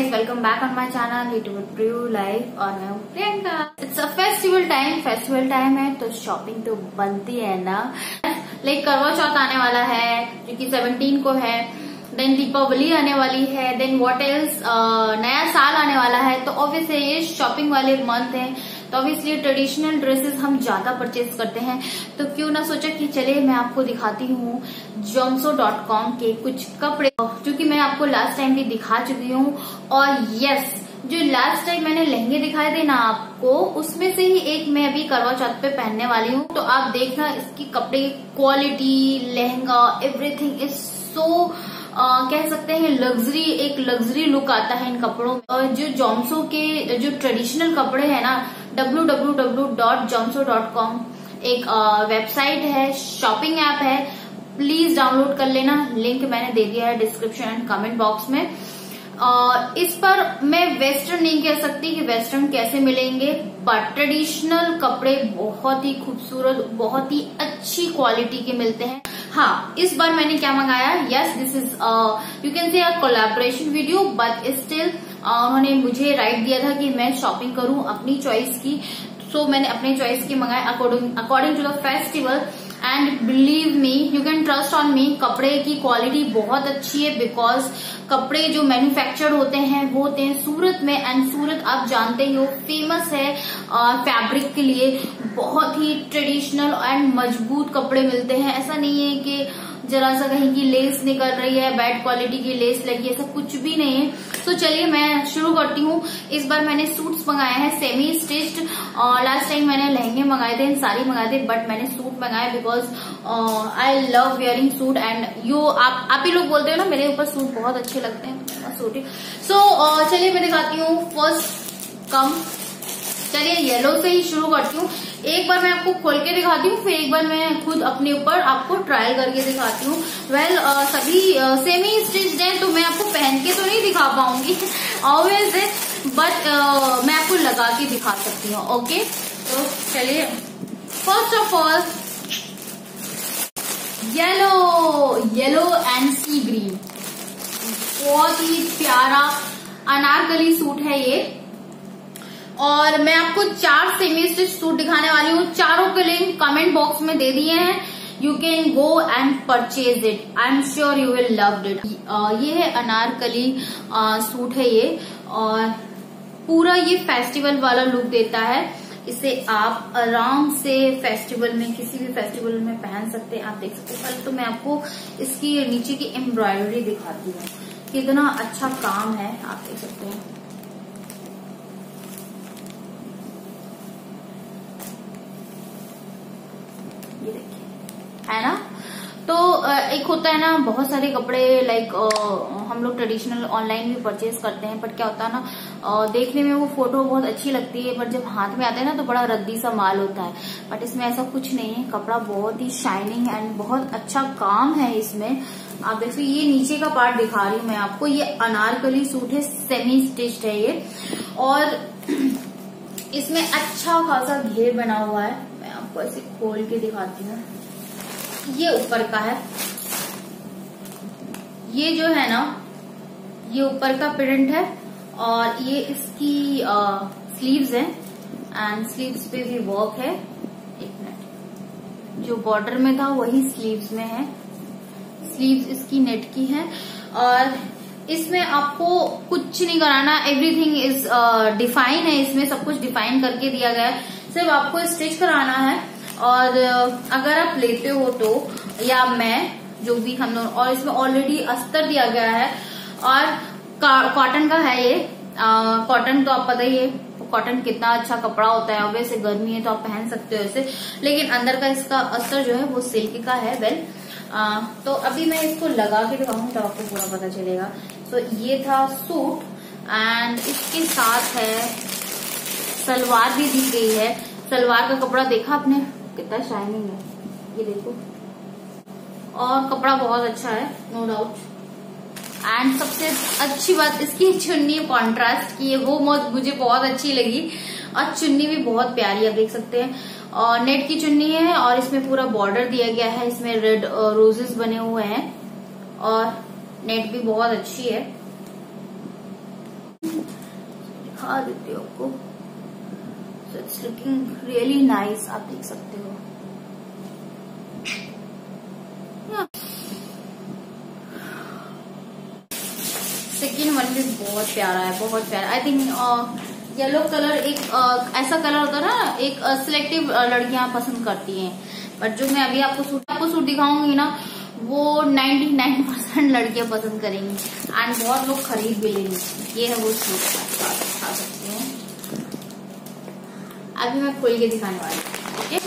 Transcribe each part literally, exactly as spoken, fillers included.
Guys, welcome back on my channel YouTube life और मैं हूँ Priyanka. It's a festival time festival time है तो शॉपिंग तो बनती है ना। लाइक करवा चौथ आने वाला है जो कि सेवनटीन को है, देन दीपावली आने वाली है, देन व्हाट एल्स नया साल आने वाला है। तो ऑब्वियसली ये शॉपिंग वाले मंथ है तो ऑब्वियसली ट्रेडिशनल ड्रेसेस हम ज्यादा परचेज करते हैं। तो क्यों ना सोचा कि चलिए मैं आपको दिखाती हूँ जॉमसो डॉट कॉम के कुछ कपड़े जो कि मैं आपको लास्ट टाइम भी दिखा चुकी हूँ। और यस, जो लास्ट टाइम मैंने लहंगे दिखाए थे ना आपको, उसमें से ही एक मैं अभी करवा चौथ पे पहनने वाली हूँ। तो आप देखना इसकी कपड़े की quality, lehenga, everything is so Uh, कह सकते हैं लग्जरी, एक लग्जरी लुक आता है इन कपड़ों में। और जो जॉमसो के जो ट्रेडिशनल कपड़े हैं ना, W W W dot Jomso dot com एक वेबसाइट है, शॉपिंग ऐप है, प्लीज डाउनलोड कर लेना। लिंक मैंने दे दिया है डिस्क्रिप्शन एंड कमेंट बॉक्स में। और इस पर मैं वेस्टर्न नहीं कह सकती कि वेस्टर्न कैसे मिलेंगे, बट ट्रेडिशनल कपड़े बहुत ही खूबसूरत, बहुत ही अच्छी क्वालिटी के मिलते हैं। हाँ, इस बार मैंने क्या मंगाया, yes this is you can say a collaboration video, but still उन्होंने मुझे राइट दिया था कि मैं शॉपिंग करूं अपनी चॉइस की। सो so, मैंने अपने चॉइस की मंगाए according according to the festival. And believe me, you can trust on me, कपड़े की क्वालिटी बहुत अच्छी है। बिकॉज कपड़े जो मैन्युफैक्चर्ड होते हैं वो होते हैं सूरत में, एंड सूरत आप जानते ही हो फेमस है फैब्रिक के लिए। बहुत ही ट्रेडिशनल एंड मजबूत कपड़े मिलते हैं। ऐसा नहीं है कि जरा सा कहीं की लेस निकल रही है, बैड क्वालिटी की लेस लगी है, ऐसा कुछ भी नहीं है। तो चलिए मैं शुरू करती हूँ। इस बार मैंने सूट्स मंगाए हैं सेमी स्टिच्ड। लास्ट टाइम मैंने लहंगे मंगाए थे, साड़ी मंगाए थे, बट मैंने सूट मंगाए because I love wearing suit. And you आप आप ही लोग बोलते हो ना मेरे ऊपर सूट बहुत अच्छे लगते हैं, सूट ही। सो चलिए मैं दिखाती हूँ फर्स्ट कम चलिए येलो से ही शुरू करती हूँ। एक बार मैं आपको खोल के दिखाती हूँ, फिर एक बार मैं खुद अपने ऊपर आपको ट्रायल करके दिखाती हूँ। वेल well, uh, सभी सेमी स्टिच्ड हैं तो मैं आपको पहन के तो नहीं दिखा पाऊंगी ऑब्वियस है, बट uh, मैं आपको लगा के दिखा सकती हूँ। ओके, तो चलिए first of all yellow yellow and sea green, बहुत ही प्यारा अनारकली सूट है ये। और मैं आपको चार सेमी स्टिच सूट दिखाने वाली हूँ, चारों के लिंक कमेंट बॉक्स में दे दिए हैं। You can go and purchase it, I am sure you will love it. ये है अनारकली सूट है ये, और पूरा ये फेस्टिवल वाला लुक देता है। इसे आप आराम से फेस्टिवल में, किसी भी फेस्टिवल में पहन सकते हैं। आप देख सकते हैं। पहले तो मैं आपको इसकी नीचे की एम्ब्रॉयडरी दिखाती हूँ, कितना अच्छा काम है, आप देख सकते हैं। ये देखिए, है ना। तो एक होता है ना, बहुत सारे कपड़े लाइक हम लोग ट्रेडिशनल ऑनलाइन भी परचेज करते हैं, बट क्या होता है ना, देखने में वो फोटो बहुत अच्छी लगती है, बट जब हाथ में आते हैं ना तो बड़ा रद्दी सा माल होता है। बट इसमें ऐसा कुछ नहीं है, कपड़ा बहुत ही शाइनिंग एंड बहुत अच्छा काम है इसमें। आप देखिए, ये नीचे का पार्ट दिखा रही हूँ मैं आपको। ये अनारकली सूट है, सेमी स्टिच्ड है ये, और इसमें अच्छा खासा घेर बना हुआ है। मैं आपको ऐसे खोल के दिखाती हूँ। ये ऊपर का है, ये जो है ना, ये ऊपर का प्रिंट है, और ये इसकी स्लीव्स है, एंड स्लीव्स पे भी वर्क है। एक मिनट, जो बॉर्डर में था वही स्लीव्स में है। स्लीव्स इसकी नेट की है, और इसमें आपको कुछ नहीं कराना, एवरीथिंग इज डिफाइन है। इसमें सब कुछ डिफाइन करके दिया गया है, सिर्फ आपको स्टिच कराना है। और अगर आप लेते हो तो, या मैं जो भी हम लोग, और इसमें ऑलरेडी अस्तर दिया गया है, और कॉटन का है ये। कॉटन तो आप पता ही है कॉटन कितना अच्छा कपड़ा होता है। वैसे गर्मी है तो आप पहन सकते हो इसे, लेकिन अंदर का इसका अस्तर जो है वो सिल्क का है। वेल आ, तो अभी मैं इसको लगा के दिखाऊंगी तब आपको पूरा पता चलेगा। तो ये था सूट, एंड इसके साथ है सलवार भी दी गई है। सलवार का कपड़ा देखा आपने कितना शाइनिंग है, ये देखो, और कपड़ा बहुत अच्छा है, नो डाउट। एंड सबसे अच्छी बात, इसकी चुन्नी कॉन्ट्रास्ट की है, वो मुझे बहुत अच्छी लगी, और चुन्नी भी बहुत प्यारी आप देख सकते हैं। और नेट की चुन्नी है, और इसमें पूरा बॉर्डर दिया गया है, इसमें रेड रोजेस बने हुए हैं, और नेट भी बहुत अच्छी है। दिखा देती हूँ आपको। So it's looking really nice, आप देख सकते हो। सेकेंड वन भी बहुत प्यारा है, बहुत प्यारा। आई थिंक येलो कलर एक uh, ऐसा कलर होता है ना, एक सिलेक्टिव uh, लड़कियां पसंद करती हैं, बट जो मैं अभी आपको सूट आपको सूट दिखाऊंगी ना, वो निन्यानवे परसेंट लड़कियां पसंद करेंगी एंड बहुत लोग खरीद भी लेंगे। ये है वो सूट, दिखा सकती हूँ। अभी मैं खोल के दिखाने वाली हूँ। ओके,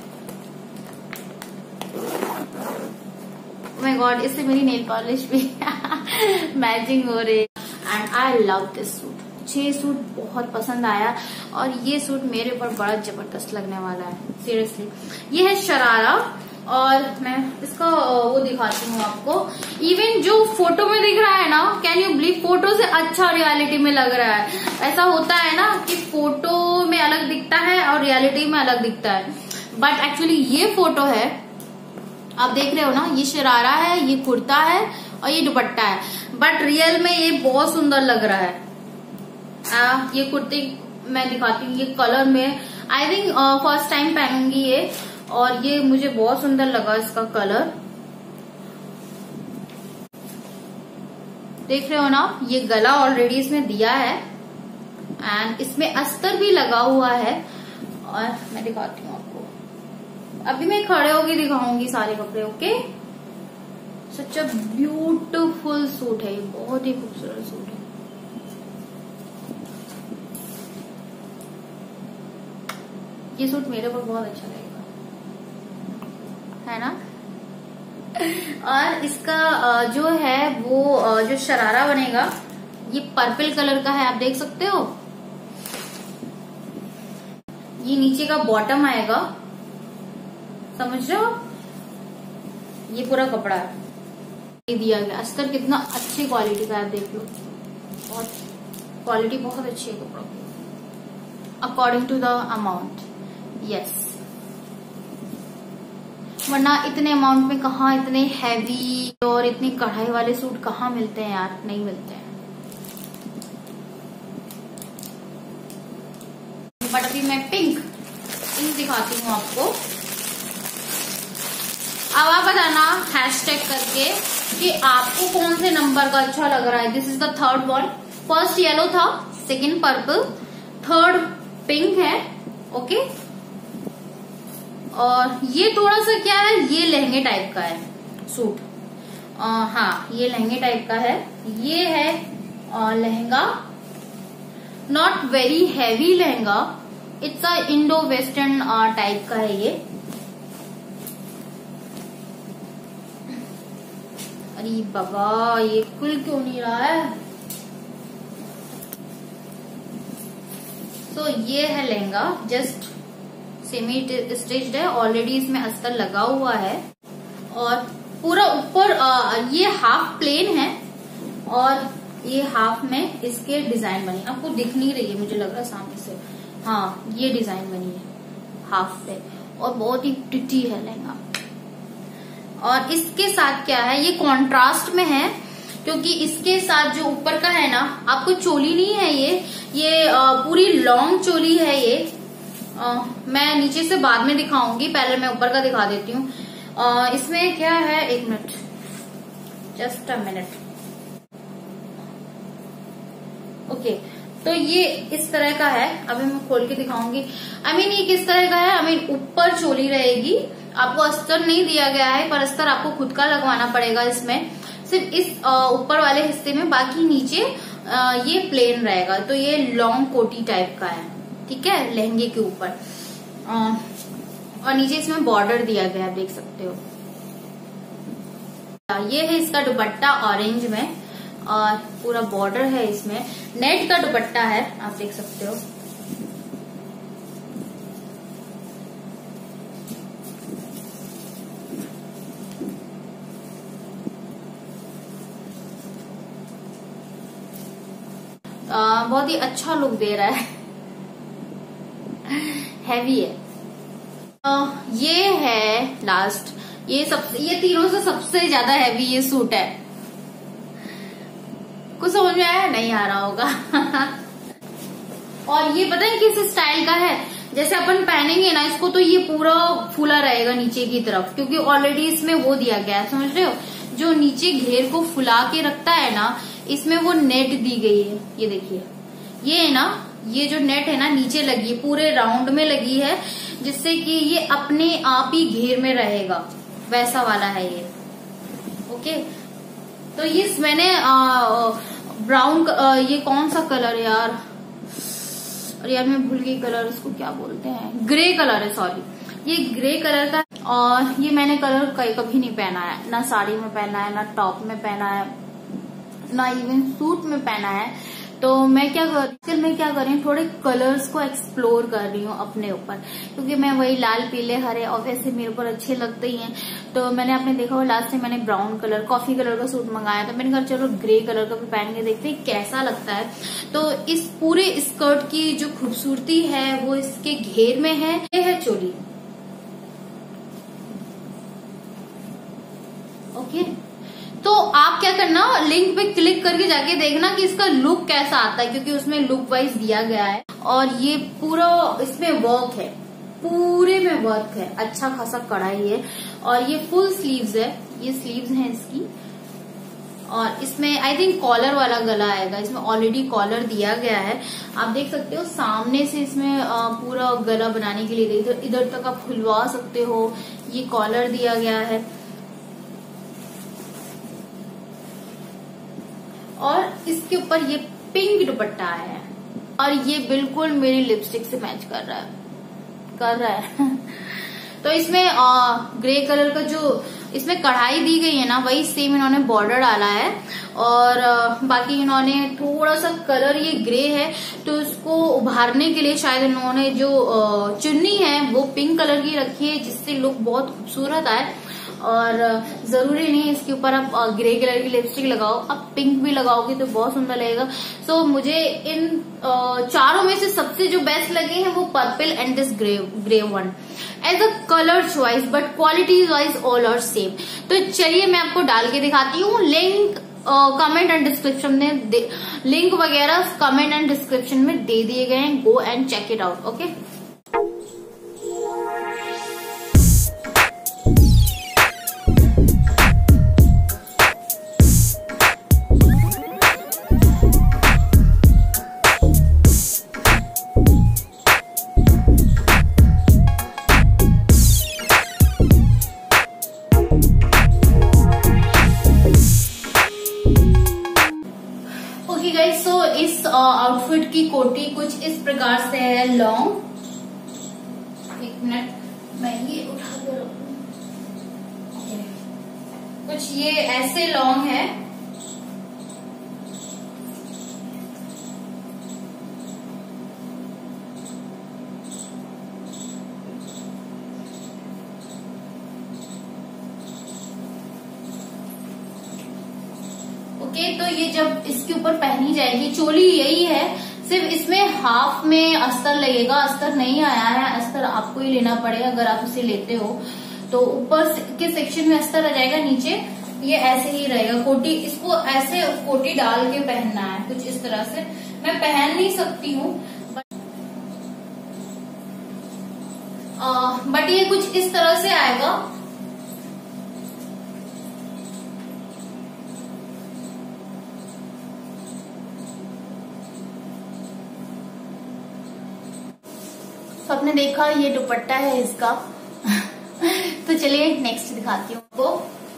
माय गॉड, इससे मेरी नेल पॉलिश भी मैचिंग हो रही है and I love this suit. मुझे सूट बहुत पसंद आया और ये सूट मेरे ऊपर बड़ा जबरदस्त लगने वाला है, सीरियसली। ये है शरारा और मैं इसका वो दिखाती हूँ आपको। इवन जो फोटो में दिख रहा है ना, कैन यू बिलीव, फोटो से अच्छा रियलिटी में लग रहा है। ऐसा होता है ना कि फोटो में अलग दिखता है और रियलिटी में अलग दिखता है, बट एक्चुअली ये फोटो है, आप देख रहे हो ना, ये शरारा है, ये कुर्ता है और ये दुपट्टा है, बट रियल में ये बहुत सुंदर लग रहा है। आ, ये कुर्ती मैं दिखाती हूँ, ये कलर में आई थिंक फर्स्ट टाइम पहनूंगी ये, और ये मुझे बहुत सुंदर लगा इसका कलर। देख रहे हो ना, ये गला ऑलरेडी इसमें दिया है एंड इसमें अस्तर भी लगा हुआ है। और मैं दिखाती हूँ आपको, अभी मैं खड़े होके दिखाऊंगी सारे कपड़े। Okay, such a beautiful suit है, ये बहुत ही खूबसूरत सूट है। ये सूट मेरे ऊपर बहुत अच्छा लगेगा, है ना। और इसका जो है वो जो शरारा बनेगा, ये पर्पल कलर का है, आप देख सकते हो। ये नीचे का बॉटम आएगा, समझ रहे हो, ये पूरा कपड़ा है, ये दिया गया। अस्तर कितना अच्छी क्वालिटी का है, देख लो, बहुत क्वालिटी बहुत अच्छी है कपड़ा की, according to the amount. Yes, वरना इतने अमाउंट में कहाँ इतने हैवी और इतनी कढ़ाई वाले सूट कहाँ मिलते हैं यार, नहीं मिलते हैं। बट अभी मैं पिंक पिंक दिखाती हूँ आपको। अब आप बताना हैशटैग करके कि आपको कौन से नंबर का अच्छा लग रहा है। This is the third one. First yellow था, सेकंड पर्पल, थर्ड पिंक है। ओके, और ये थोड़ा सा क्या है, ये लहंगे टाइप का है सूट। आ, हाँ, ये लहंगे टाइप का है। ये है आ, lehenga, not very heavy lehenga, it's a Indo western type का है ये। अरे बाबा, ये खुल क्यों नहीं रहा है। तो ये है लहंगा, जस्ट सेमी स्टिच्ड है, ऑलरेडी इसमें अस्तर लगा हुआ है और पूरा ऊपर ये हाफ प्लेन है और ये हाफ में इसके डिजाइन बनी। आपको दिख नहीं रही है मुझे लग रहा है सामने से, हाँ ये डिजाइन बनी है हाफ पे और बहुत ही प्रिटी है लहंगा। और इसके साथ क्या है, ये कॉन्ट्रास्ट में है क्योंकि इसके साथ जो ऊपर का है ना, आपको चोली नहीं है ये ये पूरी लॉन्ग चोली है ये। Uh, मैं नीचे से बाद में दिखाऊंगी, पहले मैं ऊपर का दिखा देती हूँ। uh, इसमें क्या है, एक minute, just a minute. Okay, तो ये इस तरह का है, अभी मैं खोल के दिखाऊंगी। आई मीन ये किस तरह का है, आई मीन ऊपर चोली रहेगी, आपको अस्तर नहीं दिया गया है, पर अस्तर आपको खुद का लगवाना पड़ेगा इसमें, सिर्फ इस ऊपर वाले हिस्से में, बाकी नीचे आ, ये प्लेन रहेगा। तो ये लॉन्ग कोटी टाइप का है, ठीक है, लहंगे के ऊपर। और नीचे इसमें बॉर्डर दिया गया है, देख सकते हो। ये है इसका दुपट्टा ऑरेंज में और पूरा बॉर्डर है इसमें, नेट का दुपट्टा है, आप देख सकते हो। आ, बहुत ही अच्छा लुक दे रहा है, हैवी है। आ, ये है लास्ट, ये सबसे ये तीनों से सबसे ज्यादा हैवी ये सूट है। कुछ समझ में आया, नहीं आ रहा होगा। और ये पता है किस स्टाइल का है, जैसे अपन पहनेंगे ना इसको तो ये पूरा फूला रहेगा नीचे की तरफ, क्योंकि ऑलरेडी इसमें वो दिया गया है, समझ रहे हो, जो नीचे घेर को फुला के रखता है ना, इसमें वो नेट दी गई है। ये देखिए, ये है ना, ये जो नेट है ना नीचे लगी है, पूरे राउंड में लगी है, जिससे कि ये अपने आप ही घेर में रहेगा, वैसा वाला है ये। ओके, तो ये मैंने ब्राउन, ये कौन सा कलर है यार, और यार मैं भूल गई कलर, इसको क्या बोलते हैं, ग्रे कलर है, सॉरी, ये ग्रे कलर का। और ये मैंने कलर कभी नहीं पहना है, ना साड़ी में पहना है, ना टॉप में पहना है, ना इवन सूट में पहना है। तो मैं क्या कर रही मैं क्या कर रही हूँ, थोड़े कलर्स को एक्सप्लोर कर रही हूँ अपने ऊपर, क्योंकि मैं वही लाल पीले हरे ऑब्वियसली मेरे ऊपर अच्छे लगते ही हैं। तो मैंने आपने देखा हो लास्ट टाइम मैंने ब्राउन कलर, कॉफी कलर का सूट मंगाया, तो मैंने कहा चलो ग्रे कलर का भी पहन के देखते हैं कैसा लगता है। तो इस पूरे स्कर्ट की जो खूबसूरती है वो इसके घेर में है। ये है चोली। ओके, तो आप क्या करना, लिंक पे क्लिक करके जाके देखना कि इसका लुक कैसा आता है, क्योंकि उसमें लुक वाइज दिया गया है। और ये पूरा इसमें वर्क है, पूरे में वर्क है, अच्छा खासा कढ़ाई है, और ये फुल स्लीव्स है, ये स्लीव्स हैं इसकी। और इसमें आई थिंक कॉलर वाला गला आएगा, इसमें ऑलरेडी कॉलर दिया गया है, आप देख सकते हो सामने से इसमें पूरा गला बनाने के लिए इधर इधर तक आप खुलवा सकते हो, ये कॉलर दिया गया है। और इसके ऊपर ये पिंक दुपट्टा है, और ये बिल्कुल मेरी लिपस्टिक से मैच कर रहा है कर रहा है तो इसमें आ, ग्रे कलर का जो इसमें कढ़ाई दी गई है ना, वही सेम इन्होंने बॉर्डर डाला है। और आ, बाकी इन्होंने थोड़ा सा कलर, ये ग्रे है तो इसको उभारने के लिए शायद इन्होंने जो आ, चुन्नी है वो पिंक कलर की रखी है, जिससे लुक बहुत खूबसूरत आए। और जरूरी नहीं इसके ऊपर आप ग्रे कलर की लिपस्टिक लगाओ, आप पिंक भी लगाओगे तो बहुत सुंदर लगेगा। सो so, मुझे इन चारों में से सबसे जो बेस्ट लगे हैं वो purple and this grey grey one as a colour choice, but quality wise all are same. तो चलिए मैं आपको डाल के दिखाती हूँ। लिंक कमेंट एंड डिस्क्रिप्शन में, लिंक वगैरह कमेंट एंड डिस्क्रिप्शन में दे दिए गए हैं, go and check it out. Okay, so इस आउटफिट की कोटी कुछ इस प्रकार से है, लॉन्ग, एक मिनट मैं ये उठा के रखूं, कुछ ये ऐसे लॉन्ग है, ओके। तो ये जब इसके ऊपर पहनी जाएगी, चोली यही है, सिर्फ इसमें हाफ में अस्तर लगेगा, अस्तर नहीं आया है, अस्तर आपको ही लेना पड़ेगा अगर आप इसे लेते हो। तो ऊपर के सेक्शन में अस्तर आ जाएगा, नीचे ये ऐसे ही रहेगा। कोटी, इसको ऐसे कोटी डाल के पहनना है कुछ इस तरह से। मैं पहन नहीं सकती हूँ बट ये कुछ इस तरह से आएगा। तो आपने देखा ये दुपट्टा है इसका तो चलिए नेक्स्ट दिखाती हूँ आपको।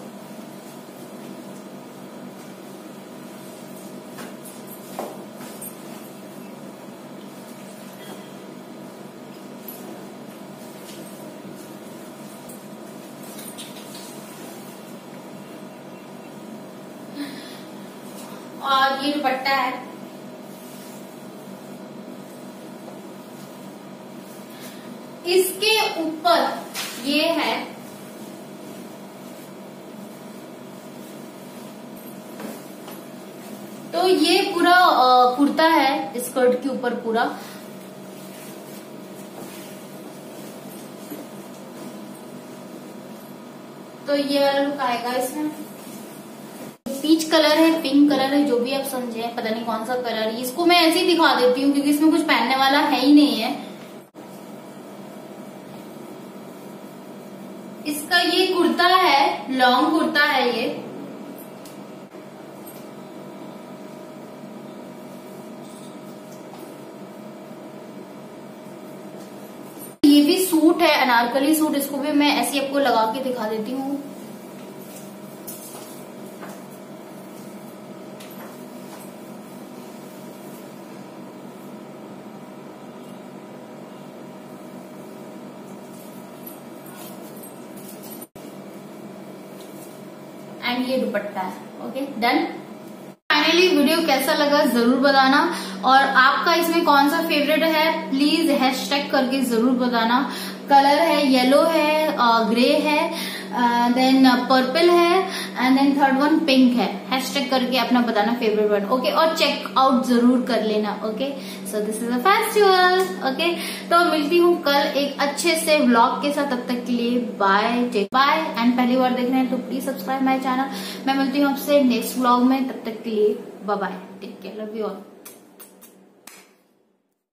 और ये दुपट्टा है, इसके ऊपर ये है तो ये पूरा कुर्ता है स्कर्ट के ऊपर पूरा। तो ये वाला लुक आएगा इसमें। पीच कलर है, पिंक कलर है, जो भी आप समझे, पता नहीं कौन सा कलर है। इसको मैं ऐसे ही दिखा देती हूँ क्योंकि इसमें कुछ पहनने वाला है ही नहीं है। इसका ये कुर्ता है, लॉन्ग कुर्ता है ये। ये भी सूट है, अनारकली सूट। इसको भी मैं ऐसे आपको लगा के दिखा देती हूँ। एंड ये दुपट्टा है। Okay done. फाइनली वीडियो कैसा लगा जरूर बताना, और आपका इसमें कौन सा फेवरेट है प्लीज हैशटैग करके जरूर बताना। कलर है येलो है, ग्रे है, देन पर्पल है, and then third one pink है। हैशटैग करके अपना बताना फेवरेट वन। ओके, और चेक आउट जरूर कर लेना। Okay, so this is a festival. Okay, तो मिलती हूँ कल एक अच्छे से व्लॉग के साथ। तब तक के लिए बाय, टेक बाय। एंड पहली बार देख रहे हैं तो प्लीज सब्सक्राइब माई चैनल। मैं मिलती हूँ आपसे नेक्स्ट व्लॉग में। तब तक के लिए bye bye, take care, love you all.